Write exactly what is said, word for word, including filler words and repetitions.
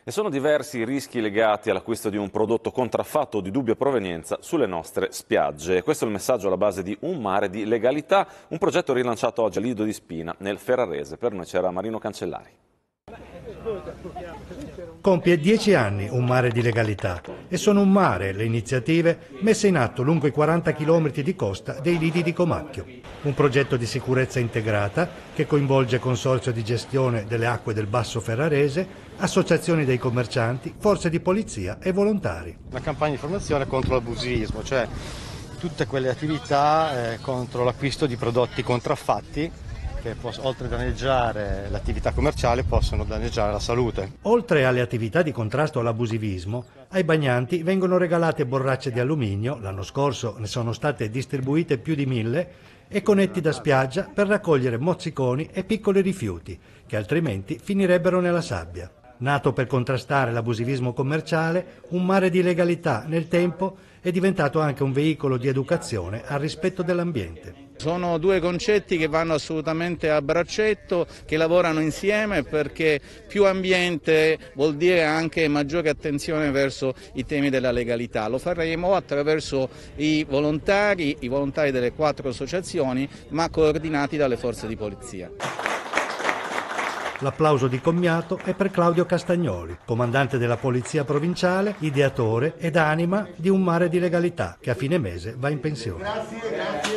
E sono diversi i rischi legati all'acquisto di un prodotto contraffatto o di dubbia provenienza sulle nostre spiagge. Questo è il messaggio alla base di Un mare di legalità, un progetto rilanciato oggi a Lido di Spina, nel Ferrarese. Per noi c'era Marino Cancellari. Compie dieci anni Un mare di legalità e sono un mare le iniziative messe in atto lungo i quaranta chilometri di costa dei lidi di Comacchio. Un progetto di sicurezza integrata che coinvolge consorzio di gestione delle acque del Basso Ferrarese, associazioni dei commercianti, forze di polizia e volontari. Una campagna di informazione contro l'abusivismo, cioè tutte quelle attività eh, contro l'acquisto di prodotti contraffatti che oltre a danneggiare l'attività commerciale possono danneggiare la salute. Oltre alle attività di contrasto all'abusivismo, ai bagnanti vengono regalate borracce di alluminio, l'anno scorso ne sono state distribuite più di mille, e conetti da spiaggia per raccogliere mozziconi e piccoli rifiuti, che altrimenti finirebbero nella sabbia. Nato per contrastare l'abusivismo commerciale, Un mare di legalità nel tempo è diventato anche un veicolo di educazione al rispetto dell'ambiente. Sono due concetti che vanno assolutamente a braccetto, che lavorano insieme, perché più ambiente vuol dire anche maggiore attenzione verso i temi della legalità. Lo faremo attraverso i volontari, i volontari delle quattro associazioni, ma coordinati dalle forze di polizia. L'applauso di commiato è per Claudio Castagnoli, comandante della Polizia Provinciale, ideatore ed anima di Un mare di legalità, che a fine mese va in pensione. Grazie, grazie.